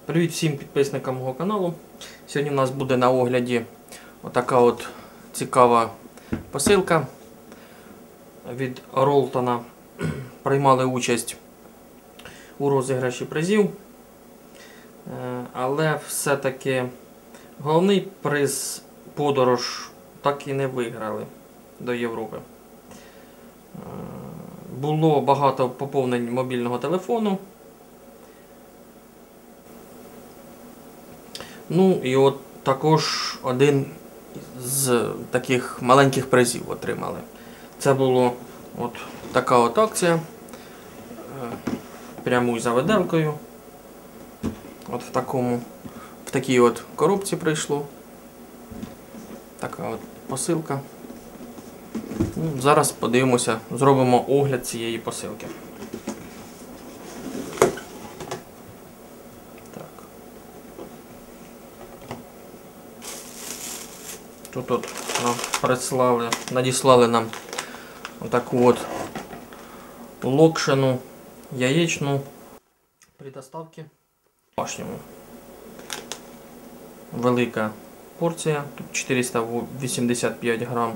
Привіт всім підписникам мого каналу. Сьогодні у нас буде на огляді отака от цікава посилка від Ролтона. Приймали участь у розіграші призів, але все-таки головний приз подорож так і не виграли до Європи. Було багато поповнень мобільного телефону. Ну і от також один з таких маленьких призів отримали. Це була от така от акція. Прямуй за виделкою. От в такій от коробці прийшло. Така от посилка. Ну, зараз подивимося, зробимо огляд цієї посилки. Тут надіслали нам отаку от локшину яєчну при доставці. Велика порція, тут 485 грам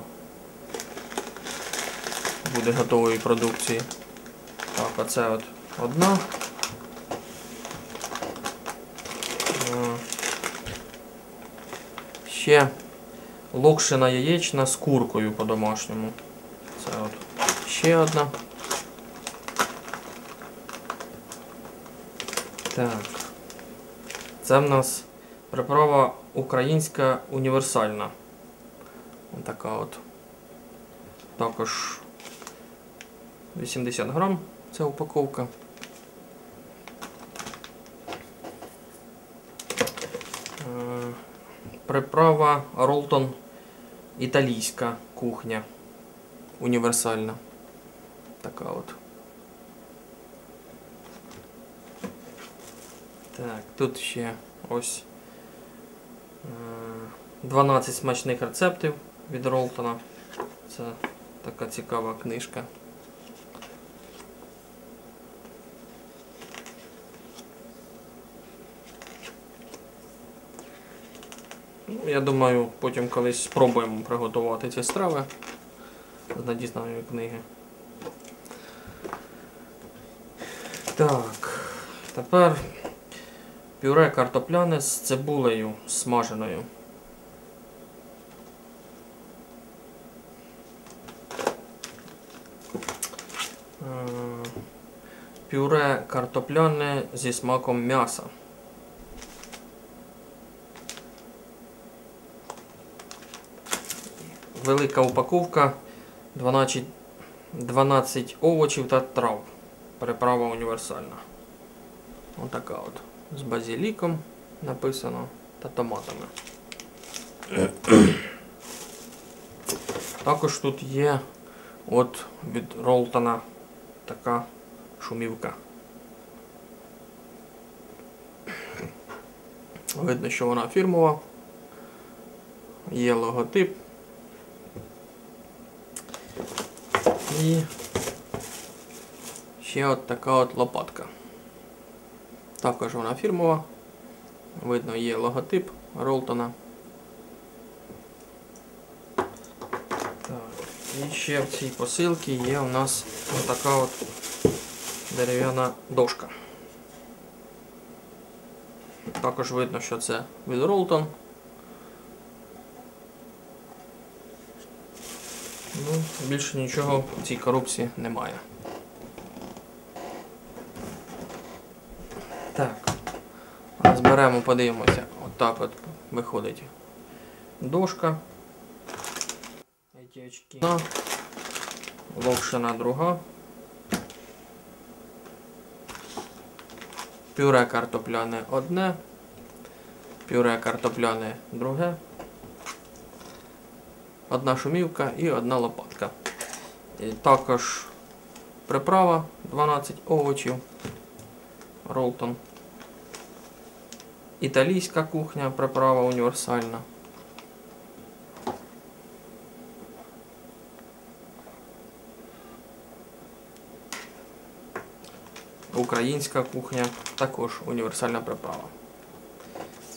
буде готової продукції. Так, оце от одна. Ще локшина яєчна з куркою по-домашньому. Це от ще одна. Так. Це в нас приправа українська універсальна. Ось така от. Також 80 грам ця упаковка. Приправа Ролтон італійська кухня. Універсальна. Така от. Так, тут ще ось 12 смачних рецептів від Ролтона. Це така цікава книжка. Я думаю, потім колись спробуємо приготувати ці страви з надісланої книги. Так, тепер пюре картопляне з цибулею смаженою. Пюре картопляне зі смаком м'яса. Велика упаковка, 12 овочів та трав. Приправа універсальна. Ось така от. З базиліком написано та томатами. Також тут є от від Ролтона така шумівка. Видно, що вона фірмова. Є логотип. І ще от така от лопатка. Також вона фірмова. Видно, є логотип Ролтона. Так. І ще в цій посилці є у нас така от дерев'яна дошка. Також видно, що це від Ролтон. Ну, більше нічого в цій коробці немає. Так, розберемо, подивимося. Отак от виходить дошка. Локшина друга. Пюре картопляне одне. Пюре картопляне друге. Одна шумівка і одна лопатка. І також приправа 12 овочів. Ролтон. Італійська кухня, приправа універсальна. Українська кухня, також універсальна приправа.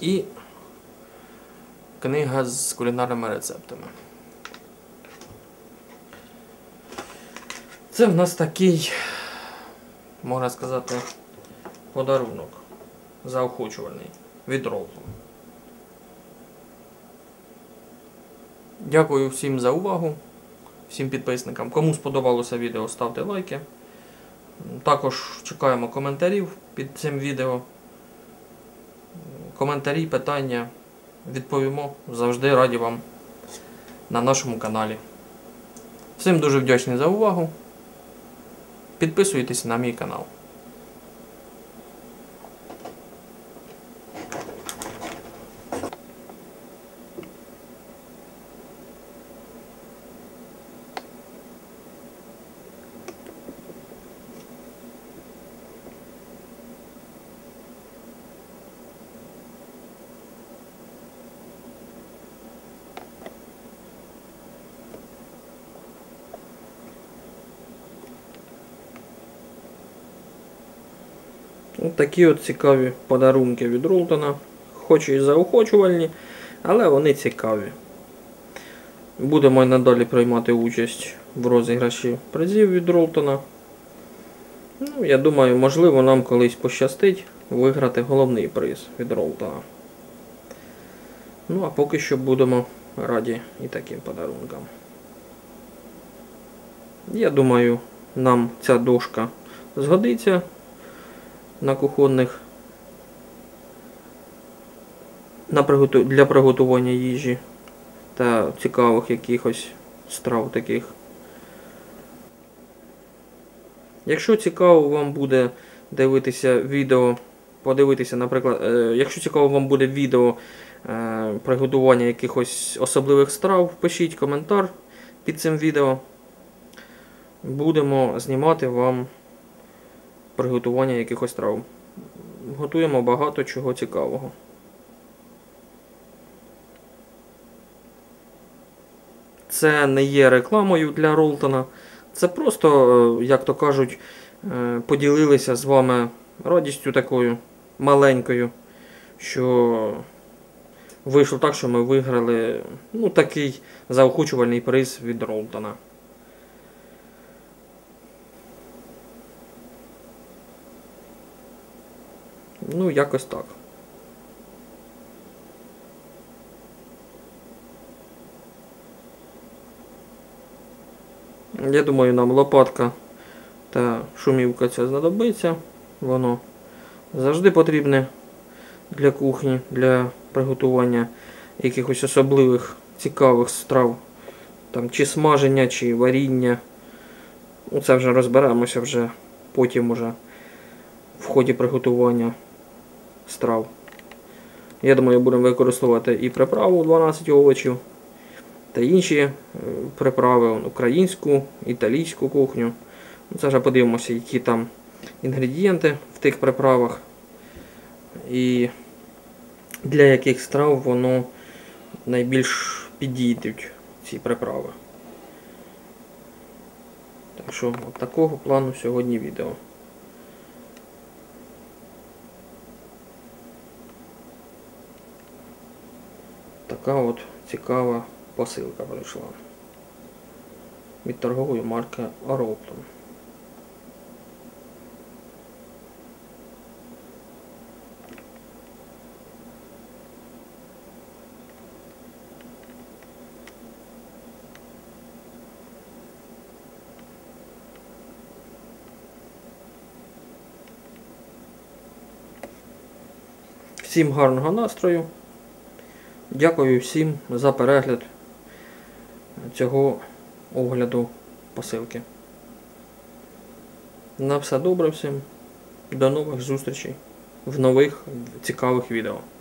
і книга з кулінарними рецептами. Це в нас такий, можна сказати, подарунок заохочувальний від Ролтон. Дякую всім за увагу, всім підписникам. Кому сподобалося відео, ставте лайки. Також чекаємо коментарів під цим відео. Коментарі, питання відповімо. Завжди раді вам на нашому каналі. Всім дуже вдячний за увагу. Підписуйтесь на мій канал. Ось такі от цікаві подарунки від Ролтона. Хоч і заохочувальні, але вони цікаві. Будемо й надалі приймати участь в розіграші призів від Ролтона. Ну, я думаю, можливо, нам колись пощастить виграти головний приз від Ролтона. Ну, а поки що будемо раді і таким подарункам. Я думаю, нам ця дошка згодиться на кухонних для приготування їжі та цікавих якихось страв таких. Якщо цікаво вам буде дивитися відео, подивитися, наприклад, якщо цікаво вам буде відео приготування якихось особливих страв, пишіть коментар під цим відео. Будемо знімати вам приготування якихось страв. Готуємо багато чого цікавого. Це не є рекламою для Ролтона. Це просто, як то кажуть, поділилися з вами радістю такою маленькою, що вийшло так, що ми виграли такий заохочувальний приз від Ролтона. Ну, якось так. Я думаю, нам лопатка та шумівка ця знадобиться. Воно завжди потрібне для кухні, для приготування якихось особливих цікавих страв. Там чи смаження, чи варіння. Це вже розберемося вже потім уже в ході приготування страв. Я думаю, будемо використовувати і приправу 12 овочів, та інші приправи, українську, італійську кухню. Це вже подивимося, які там інгредієнти в тих приправах і для яких страв воно найбільш підійдуть, ці приправи. Так що, от такого плану сьогодні відео. Така от цікава посилка прийшла від торгової марки Ролтон. Всім гарного настрою. Дякую всім за перегляд цього огляду посилки. На все добре всім. До нових зустрічей в нових цікавих відео.